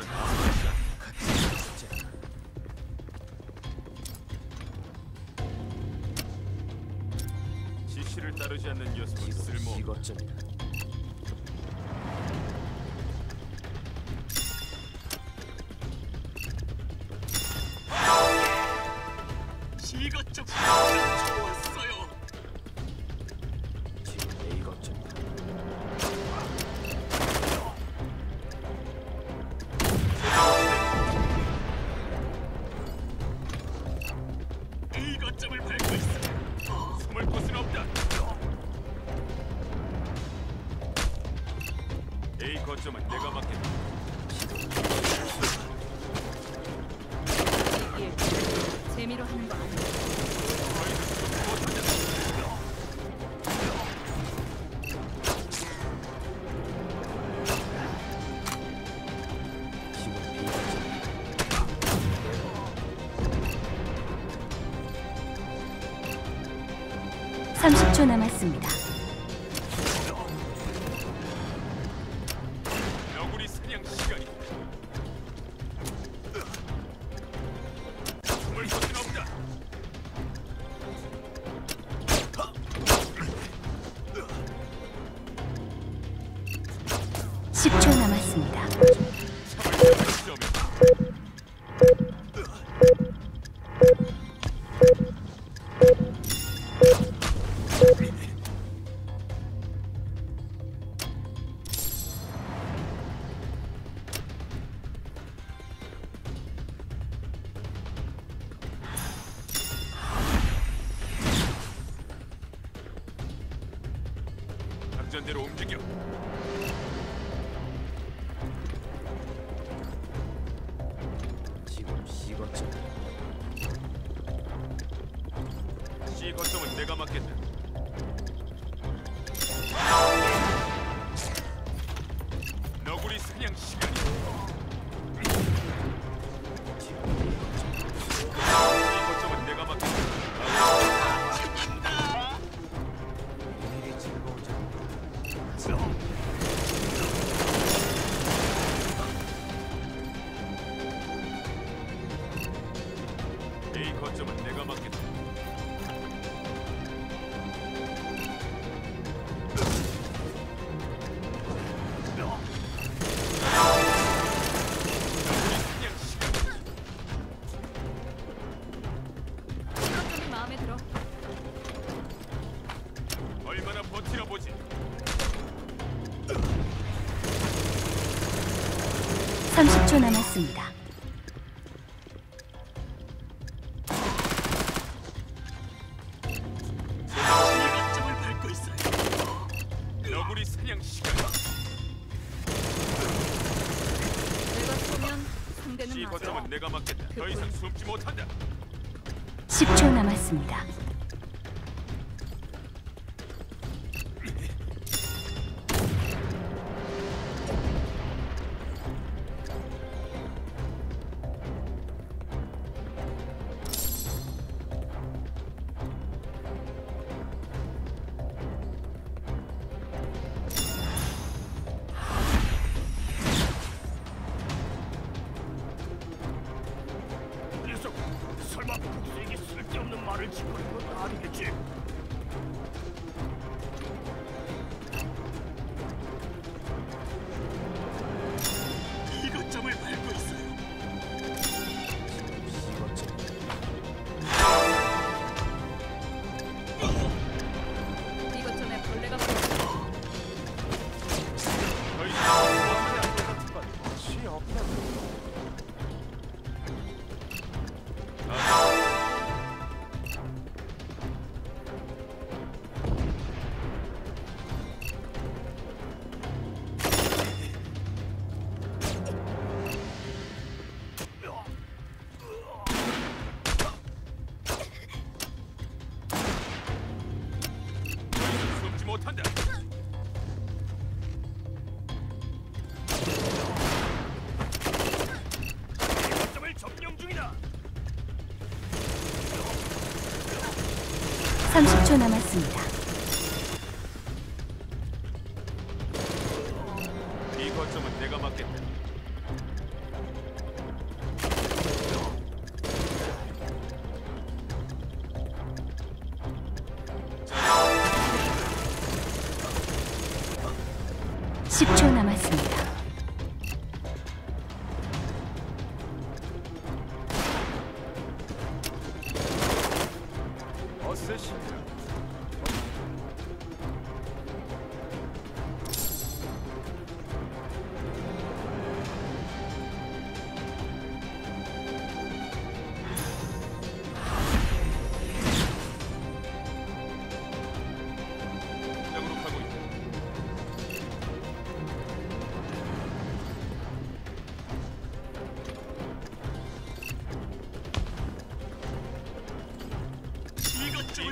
거점은 아무렇지 않다. 지시를 따르지 않는 녀석은 쓸모. 이것쯤이다. 이것좀 좋았어요. 지금 이것쯤이다. 이것점을 밟고 있어. 숨을 곳은 없다. A 거점은 내가 맡겠다. 재미로 하는 거 아니야. 지금 이것쯤이다. 30초 남았습니다. 너구리 사냥 시간이. 숨을 곳은 없다. 10초 남았습니다. 작전대로 움직여. 지금 이것쯤이다. C 거점은 내가 맡겠다. 너구리 사냥 시간이. C 거점은 내가 맡겠다. 일이 즐거워져. A 거점은 내가 맡겠다. 점이 마음에 들어. 얼마나 버티나 보지. 30초 남았습니다. 이것점을 밟고 있어요. 너구리 사냥 시간. 내가 쏘면 상대는 C 맞아. 거점은 내가 맡겠다. 더 이상 숨지 못한다. 10초 남았습니다. 녀석, 설마 복수에게 쓸데없는 말을 짓거린 건 아니겠지? 이것점을 밟고 있어요. 이것쯤이다. 이것 전에 벌레가 보였어. 더 이상 숨지 못한다. 이것점을 점령 중이다. 30초 남았습니다. 이 거점은 내가 맡겠다.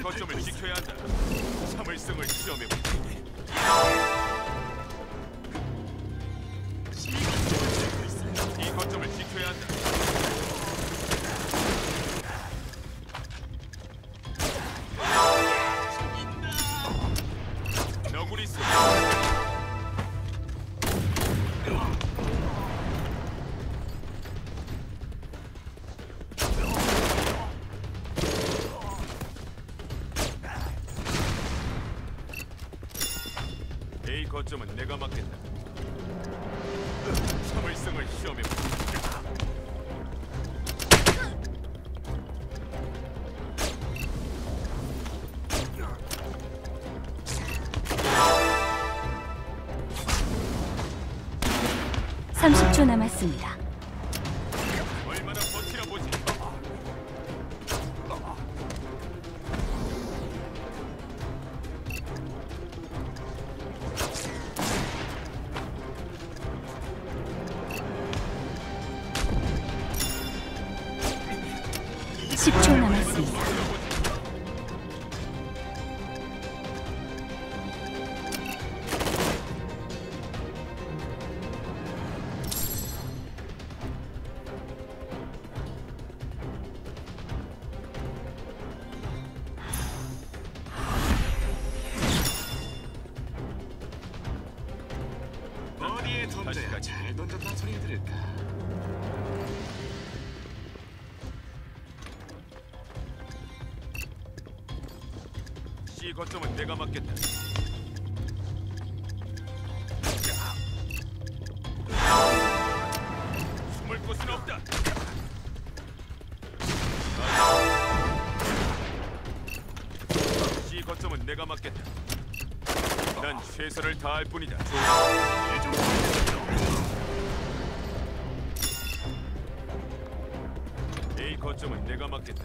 A 거점을 지켜야 한다. 참을성을 시험해보자. 이 거점을 지켜야 한다. 너구리 소 A 거점은 내가 맡겠다. 참을성을 시험해보자. (30초) 남았습니다. 얼마나 버티나 보지. (10초) 남았습니다. 어디에 던져야 잘 던졌다는 소리 들을까? C 거점은 내가 맡겠다. 숨을 곳은 없다. C 거점은 내가 맡겠다. 난 최선을 다할 뿐이다. A 거점은 내가 맡겠다.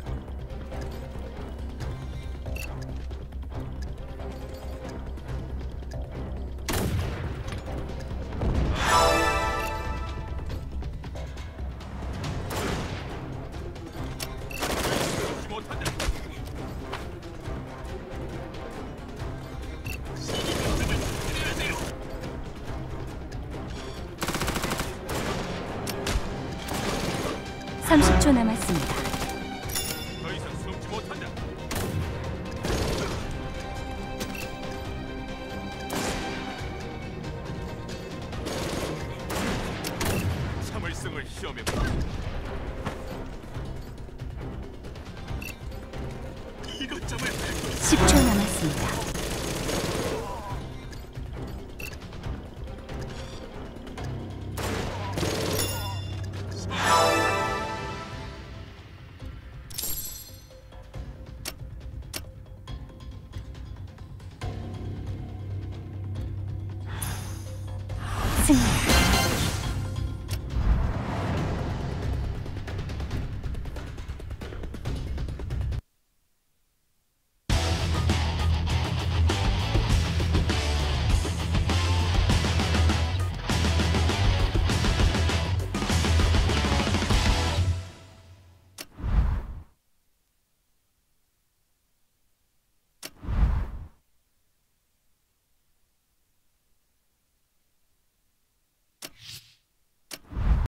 숨지 못한다. (30초) 남았습니다. 더 이상 숨지 못한다. 참을성을 시험해보자. 이것점을 10초 남았습니다. 승리.